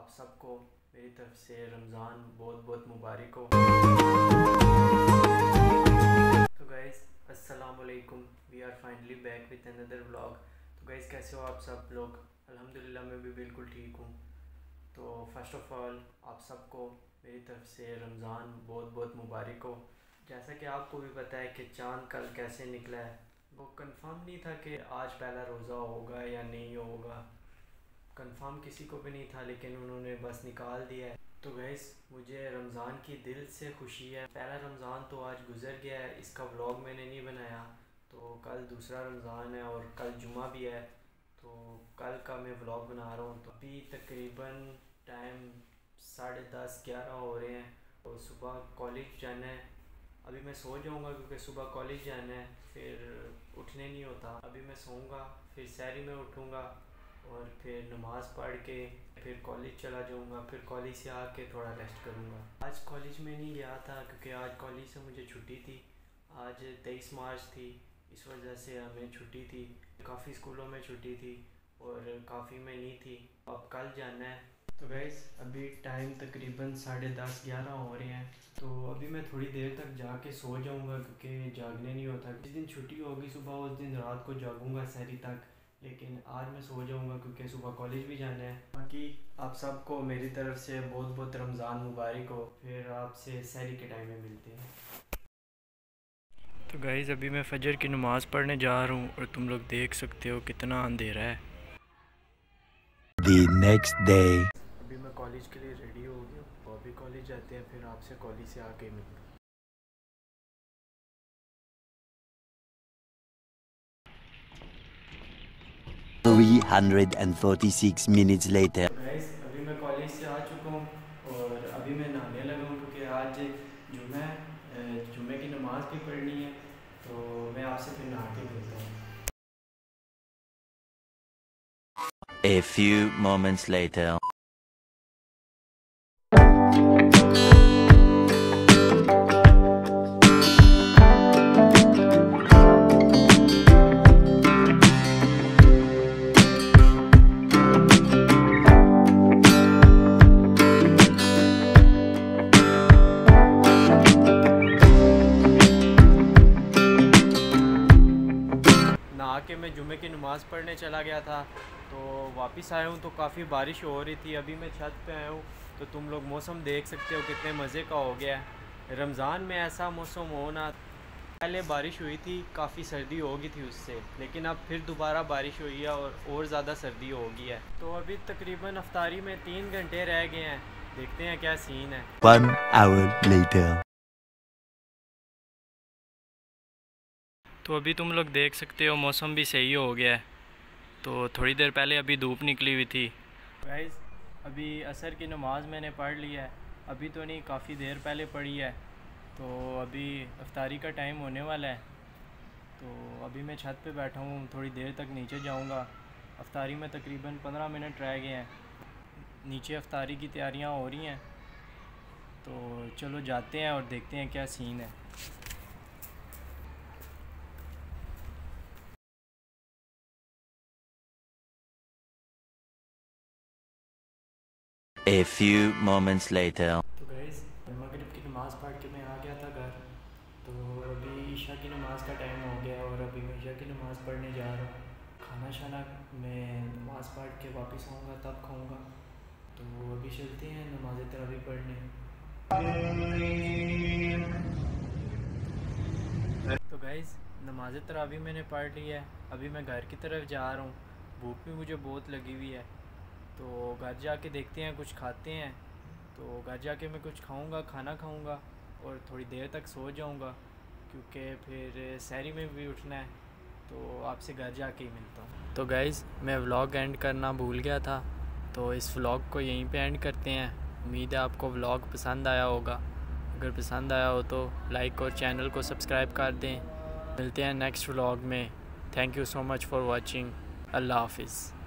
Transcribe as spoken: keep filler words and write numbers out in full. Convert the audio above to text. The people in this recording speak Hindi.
सबको मेरी तरफ से रमज़ान बहुत बहुत मुबारक हो। तो गाइज़ अस्सलाम वालेकुम, we are finally back with another vlog. तो गाइज़ कैसे हो आप सब लोग? अल्हम्दुलिल्लाह मैं भी बिल्कुल ठीक हूँ। तो फ़र्स्ट ऑफ़ ऑल आप सबको मेरी तरफ से रमज़ान बहुत बहुत मुबारक हो। जैसा कि आपको भी पता है कि चाँद कल कैसे निकला है, वो कंफर्म नहीं था कि आज पहला रोज़ा होगा या नहीं होगा, कंफर्म किसी को भी नहीं था, लेकिन उन्होंने बस निकाल दिया है। तो गैस मुझे रमज़ान की दिल से खुशी है। पहला रमज़ान तो आज गुज़र गया है, इसका व्लॉग मैंने नहीं बनाया, तो कल दूसरा रमज़ान है और कल जुमा भी है, तो कल का मैं व्लॉग बना रहा हूँ। तो अभी तकरीबन टाइम साढ़े दस ग्यारह हो रहे हैं, तो सुबह कॉलेज जाना है। अभी मैं सो जाऊँगा क्योंकि सुबह कॉलेज जाना है, फिर उठने नहीं होता। अभी मैं सोऊंगा, फिर सहरी में उठूँगा और फिर नमाज़ पढ़ के फिर कॉलेज चला जाऊँगा। फिर कॉलेज से आके थोड़ा रेस्ट करूँगा। आज कॉलेज में नहीं गया था क्योंकि आज कॉलेज से मुझे छुट्टी थी। आज तेईस मार्च थी, इस वजह से हमें छुट्टी थी। काफ़ी स्कूलों में छुट्टी थी और काफ़ी में नहीं थी। अब कल जाना है। तो गैस अभी टाइम तकरीबन साढ़े दस ग्यारह हो रहे हैं, तो अभी मैं थोड़ी देर तक जाके सो जाऊंगा क्योंकि जागने नहीं होता। जिस दिन छुट्टी होगी सुबह, उस दिन रात को जागूंगा सहरी तक, लेकिन आज मैं सो जाऊंगा क्योंकि सुबह कॉलेज भी जाना है। बाकी आप सबको मेरी तरफ से बहुत बहुत रमज़ान मुबारक हो। फिर आपसे सहरी के टाइम में मिलते हैं। तो गाइज़ अभी मैं फजर की नमाज़ पढ़ने जा रहा हूँ और तुम लोग देख सकते हो कितना अंधेरा है। The next day. अभी मैं कॉलेज के लिए रेडी हो गया, तो अभी कॉलेज जाते हैं, फिर आपसे कॉलेज से आके मिलते हैं। three hundred forty-six minutes later. तो गाइस अभी मैं कॉलेज से आ चुका हूँ और अभी मैं नहाने लगा हूँ क्योंकि आज जुम्मे जुम्मे की नमाज़ भी पढ़नी है, तो मैं आपसे फिर नहा के मिलता हूँ। A few moments later. नहा के मैं जुम्मे की नमाज़ पढ़ने चला गया था, तो वापस आया हूँ तो काफ़ी बारिश हो रही थी। अभी मैं छत पे आया हूँ तो तुम लोग मौसम देख सकते हो कितने मज़े का हो गया है। रमज़ान में ऐसा मौसम होना, पहले बारिश हुई थी, काफ़ी सर्दी हो गई थी उससे, लेकिन अब फिर दोबारा बारिश हुई है और और ज़्यादा सर्दी हो गई है। तो अभी तकरीबन अफ्तारी में तीन घंटे रह गए हैं, देखते हैं क्या सीन है। One hour later. तो अभी तुम लोग देख सकते हो मौसम भी सही हो गया है, तो थोड़ी देर पहले अभी धूप निकली हुई थी। गाइस अभी असर की नमाज़ मैंने पढ़ ली है, अभी तो नहीं, काफ़ी देर पहले पढ़ी है। तो अभी अफ्तारी का टाइम होने वाला है, तो अभी मैं छत पे बैठा हूँ, थोड़ी देर तक नीचे जाऊँगा। अफ्तारी में तकरीबन पंद्रह मिनट रह गए हैं, नीचे अफ्तारी की तैयारियाँ हो रही हैं, तो चलो जाते हैं और देखते हैं क्या सीन है। A few moments later. तो गैस मगरिब की नमाज़ पढ़ के मैं आ गया था घर, तो अभी ईशा की नमाज़ का टाइम हो गया और अभी मैं ईशा की नमाज़ पढ़ने जा रहा हूँ। खाना शाना मैं नमाज़ पढ़ के वापस आऊँगा तब खाऊँगा, तो अभी चलते हैं नमाज़ तरावी पढ़ने। तो गैस नमाज़ तरावी मैंने पढ़ ली है, अभी मैं घर की तरफ जा रहा हूँ। भूख भी मुझे बहुत लगी हुई है, तो घर जाके देखते हैं, कुछ खाते हैं। तो घर जाके मैं कुछ खाऊंगा, खाना खाऊंगा और थोड़ी देर तक सो जाऊंगा क्योंकि फिर सहरी में भी उठना है, तो आपसे घर जाके ही मिलता हूँ। तो गाइज़ मैं व्लॉग एंड करना भूल गया था, तो इस व्लॉग को यहीं पे एंड करते हैं। उम्मीद है आपको व्लॉग पसंद आया होगा। अगर पसंद आया हो तो लाइक और चैनल को सब्सक्राइब कर दें। मिलते हैं नेक्स्ट व्लॉग में। Thank you so much for watching. अल्लाह हाफिज़।